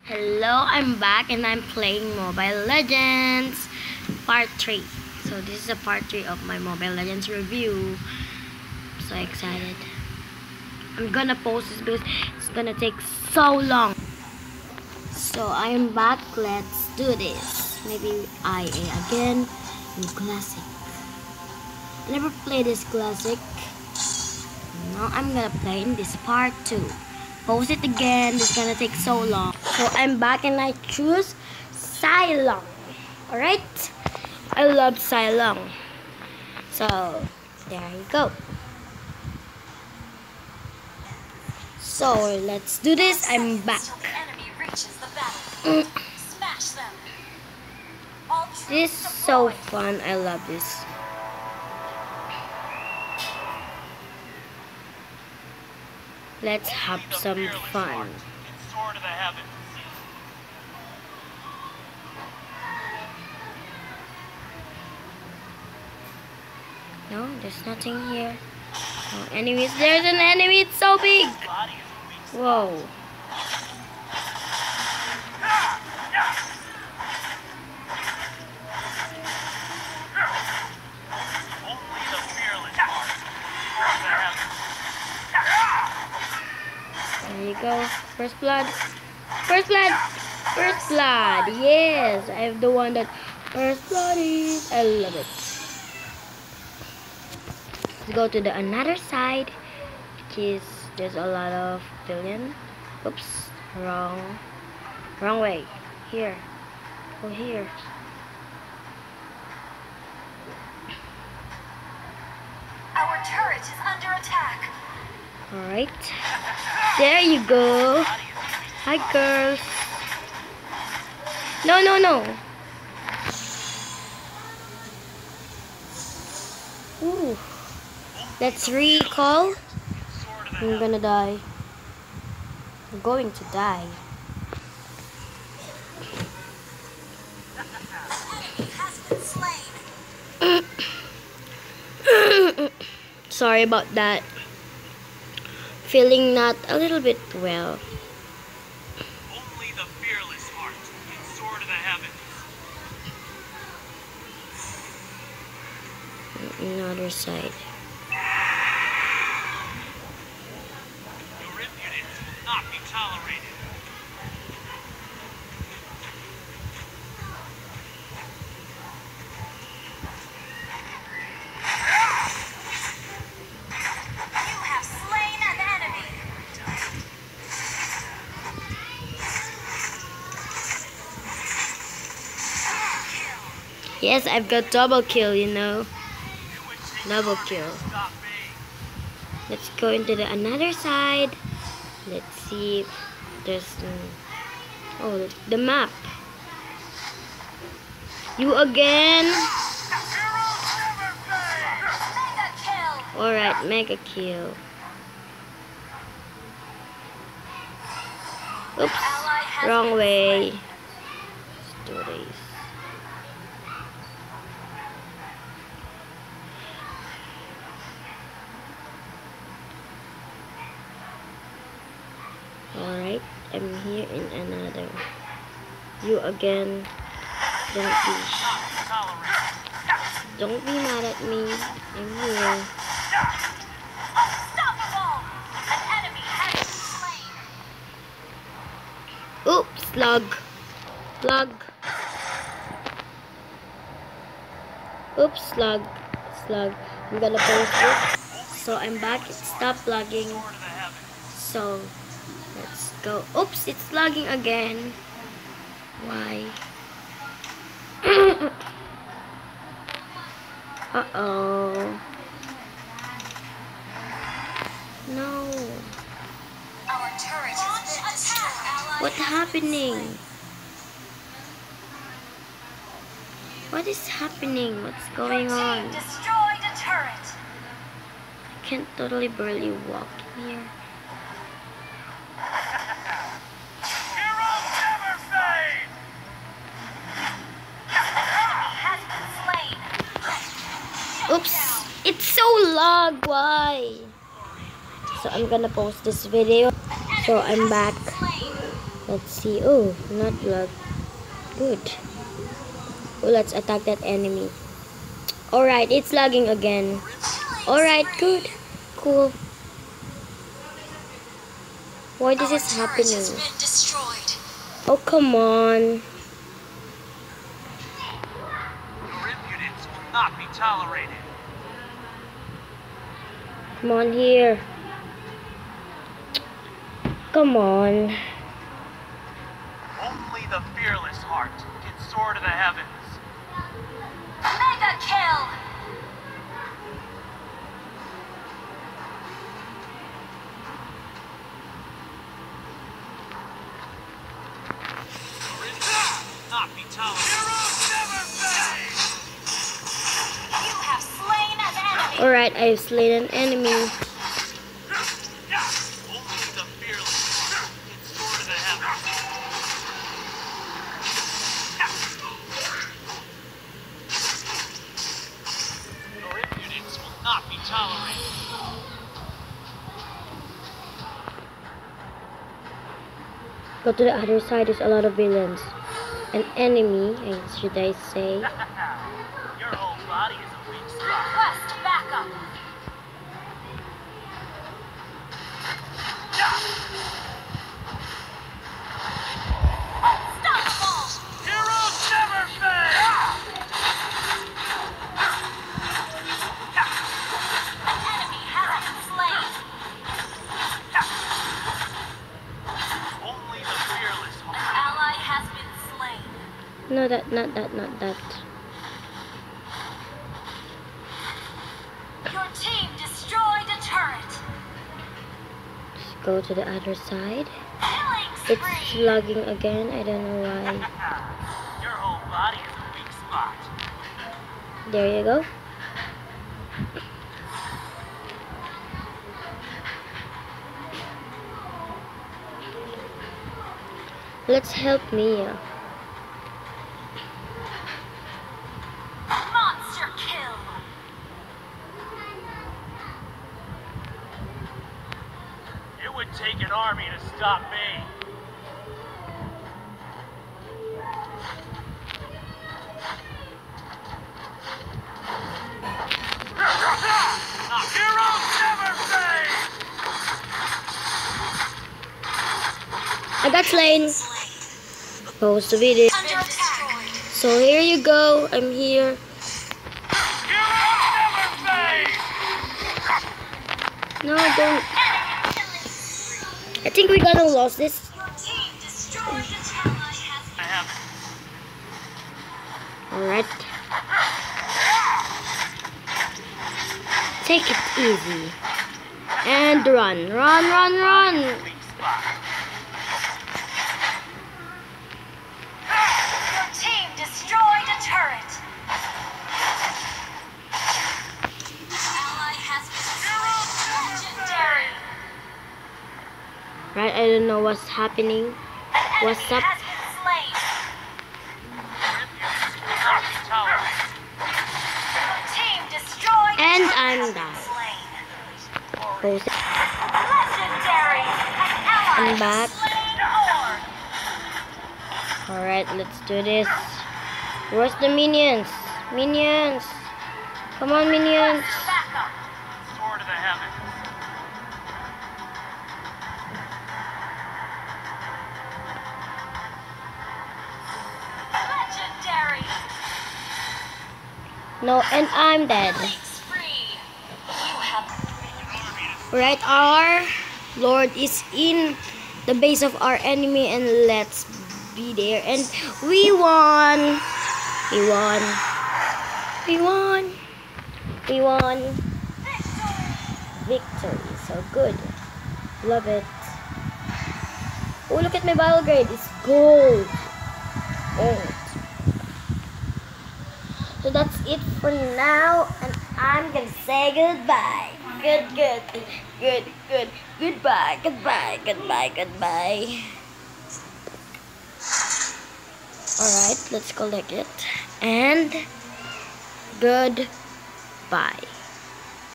Hello, I'm back and I'm playing Mobile Legends Part 3. So this is a Part 3 of my Mobile Legends review. I'm so excited. I'm gonna post this because it's gonna take so long. So I am back. Let's do this. Maybe IA again in Classic. I never played this Classic. Now I'm gonna play in this Part 2. Post it again. It's gonna take so long. So I'm back and I choose Cylong. Alright? I love Cylong. So there you go. So let's do this. I'm back. This is so fun. I love this. Let's have some fun. No, there's nothing here. No enemies. There's an enemy. It's so big. Whoa. There you go. First blood. First blood. First blood. Yes. I have the one that first blood is. I love it. Let's go to the another side. Because there's a lot of villain. Oops. Wrong way. Here. Go here. Our turret is under attack. Alright. There you go. Hi, girls. No. Ooh. Let's recall. I'm gonna die. I'm going to die. Sorry about that. Feeling not a little bit well. Only the fearless heart can soar to the heavens. Another side. Your impudence will not be tolerated. Yes, I've got double kill, you know. Double kill. Let's go into the another side. Let's see if there's oh, the map. You again? Alright, mega kill. Oops, wrong way. Let's do this. Alright, I'm here in another. You again. Don't be mad at me. I'm here. Oops, slug. Oops, slug. I'm gonna post it. So I'm back. It stopped lagging. So let's go. Oops, it's lagging again. Why? Uh-oh. No. Our turret has been destroyed. What's happening? What is happening? What's going on? Destroyed a turret. I can't totally barely walk here. Oops, it's so lag. Why? So I'm gonna post this video. So I'm back. Let's see. Oh, not lag. Good. Oh, let's attack that enemy. Alright, it's lagging again. Alright, good. Cool. Why this is happening? Oh, come on. Your impudence will not be tolerated. Come on here. Come on. Only the fearless heart can soar to the heavens. Mega kill! Not be tolerated. Heroes never fade! You have slain an enemy! Alright, I've slain an enemy. Only the fearless heart can soar to the heavens. Your impudence will not be tolerated. Go to the other side, there's a lot of villains. An enemy, should I say. Your whole body is a weak spot. Request backup! Unstoppable! Heroes never fade! An enemy has been slain! Only the fearless An heart. ally has been slain. No, not that. Your team destroyed a turret. Let's go to the other side. Killing It's spree. lagging again, I don't know why. Your whole body is a weak spot. There you go. Let's help Mia. Monster kill. It would take an army to stop me. Heroes never fade! I got slain. Supposed to be this. Under attack. So here you go. I'm here. Heroes never fade! No, don't. I think we're gonna lose this. Your team destroyed the ally has I have Alright. Take it easy. And run. Run. a weak spot. Your team destroyed a turret. An ally has been slain. Legendary. Right, I don't know what's happening. An What's enemy up? has been slain. Not be tolerated. Your team destroyed a And turret I'm has been down. slain. Close it. Legendary. An ally I'm has back. slain Orn. Alright, let's do this. Where's the minions? Minions! Come on, minions! Backup. Soar to the heavens. Legendary. No, and I'm dead. Killing spree. You have Right, our Lord is in the base of our enemy, and let's be there. And we won! We won! We won! We won! Victory! So good. Love it. Oh, look at my battle grade. It's gold. Gold. So that's it for now, and I'm gonna say goodbye. Goodbye. Alright, let's collect it. And goodbye.